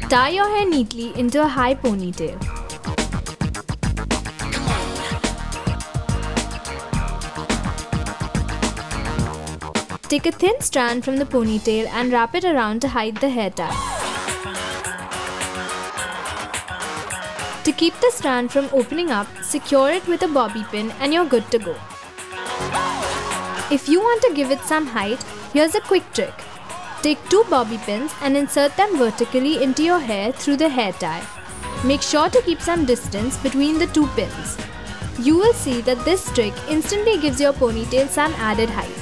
Tie your hair neatly into a high ponytail. Take a thin strand from the ponytail and wrap it around to hide the hair tie. To keep the strand from opening up, secure it with a bobby pin and you're good to go. If you want to give it some height, here's a quick trick. Take 2 bobby pins and insert them vertically into your hair through the hair tie. Make sure to keep some distance between the 2 pins. You will see that this trick instantly gives your ponytail some added height.